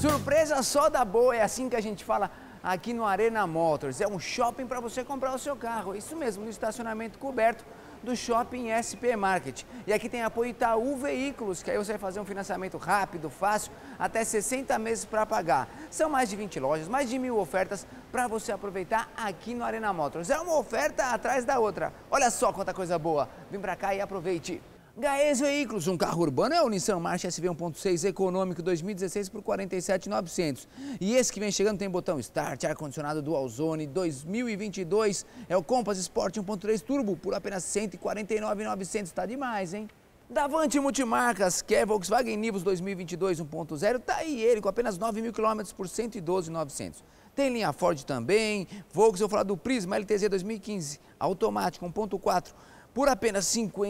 Surpresa só da boa, é assim que a gente fala aqui no Arena Motors. É um shopping para você comprar o seu carro. Isso mesmo, no estacionamento coberto do Shopping SP Market. E aqui tem apoio Itaú Veículos, que aí você vai fazer um financiamento rápido, fácil, até 60 meses para pagar. São mais de 20 lojas, mais de 1000 ofertas para você aproveitar aqui no Arena Motors. É uma oferta atrás da outra. Olha só quanta coisa boa. Vem para cá e aproveite. Gaes Veículos, um carro urbano é o Nissan March SV 1.6 econômico 2016 por 47.900. E esse que vem chegando tem botão Start, ar-condicionado Dual Zone 2022. É o Compass Sport 1.3 Turbo por apenas 149.900. Tá demais, hein? Davante Multimarcas, que é Volkswagen Nivus 2022 1.0, tá aí ele com apenas 9.000 km por 112.900. Tem linha Ford também, Volkswagen, eu vou falar do Prisma LTZ 2015, automático 1.4. por apenas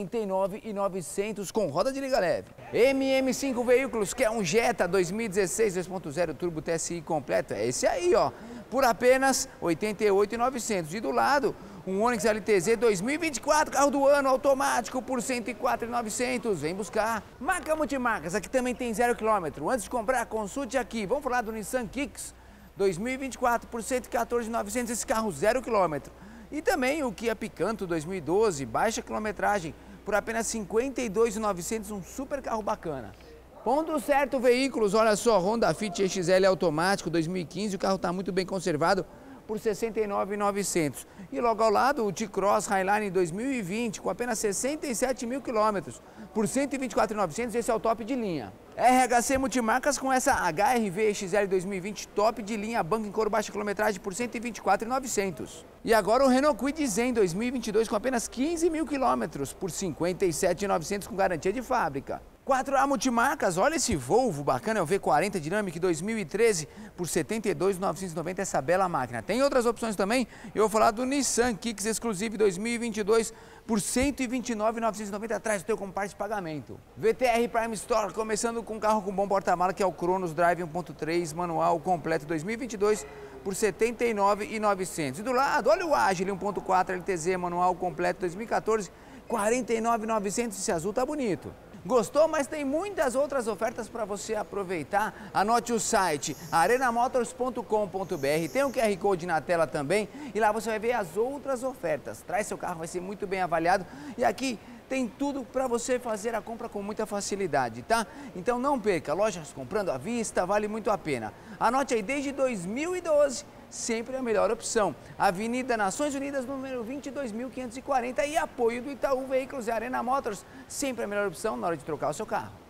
59.900 com roda de liga leve. MM5 Veículos, que é um Jetta 2016 2.0 Turbo TSI completo, é esse aí, ó, por apenas 88.900. E do lado, um Onix LTZ 2024, carro do ano, automático, por 104.900. Vem buscar. Marca Multimarcas, aqui também tem 0 km. Antes de comprar, consulte aqui. Vamos falar do Nissan Kicks 2024 por 114.900, esse carro 0 km. E também o Kia Picanto 2012, baixa quilometragem, por apenas 52.900, um super carro bacana. Ponto Certo Veículos, olha só, Honda Fit EXL automático 2015, o carro está muito bem conservado, por 69.900. E logo ao lado o T-Cross Highline 2020, com apenas 67.000 km, por 124.900, esse é o top de linha. RHC Multimarcas com essa HR-V EXL 2020 top de linha, banco em couro, baixa quilometragem por 124.900. E agora o Renault Kwid Zen 2022 com apenas 15.000 km por 57.900 com garantia de fábrica. 4A Multimarcas, olha esse Volvo bacana, é o V40 Dynamic 2013 por 72.990, essa bela máquina. Tem outras opções também, eu vou falar do Nissan Kicks Exclusive 2022 por 129.990, atrás do teu como parte de pagamento. VTR Prime Store, começando com um carro com bom porta-mala, que é o Cronos Drive 1.3 manual completo 2022 por 79.900. E do lado, olha o Agile 1.4 LTZ manual completo 2014, 49.900, esse azul tá bonito. Gostou? Mas tem muitas outras ofertas para você aproveitar. Anote o site arenamotors.com.br, tem um QR Code na tela também e lá você vai ver as outras ofertas. Traz seu carro, vai ser muito bem avaliado e aqui tem tudo para você fazer a compra com muita facilidade, tá? Então não perca, lojas comprando à vista, vale muito a pena. Anote aí, desde 2012, sempre a melhor opção. Avenida Nações Unidas, número 22.540 e apoio do Itaú Veículos e Arena Motors, sempre a melhor opção na hora de trocar o seu carro.